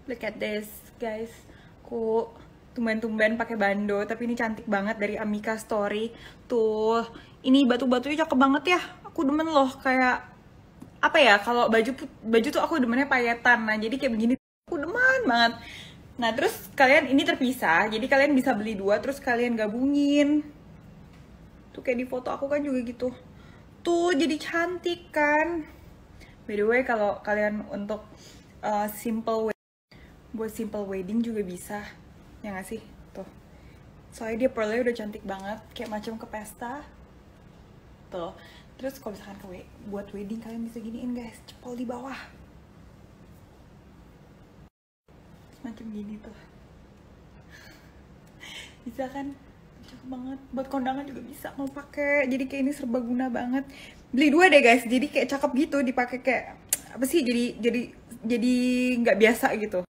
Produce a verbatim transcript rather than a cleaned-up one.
Look at this, guys. Aku tumben-tumben pakai bando, tapi ini cantik banget dari Amika Story. Tuh, ini batu-batunya cakep banget ya. Aku demen loh, kayak apa ya? Kalau baju baju tuh aku demennya payetan. Nah, jadi kayak begini aku demen banget. Nah, terus kalian ini terpisah, jadi kalian bisa beli dua terus kalian gabungin. Tuh kayak di foto aku kan juga gitu. Tuh, jadi cantik kan? By the way, kalau kalian untuk uh, simple buat simple wedding juga bisa, ya nggak sih? Tuh, soalnya dia pearlnya udah cantik banget, kayak macam ke pesta. Tuh, terus kalau misalkan ke buat wedding kalian bisa giniin guys, cepol di bawah, macam gini tuh, bisa kan? Cakep banget. Buat kondangan juga bisa mau pakai, jadi kayak ini serbaguna banget. Beli dua deh guys, jadi kayak cakep gitu dipakai, kayak apa sih? Jadi jadi jadi nggak biasa gitu.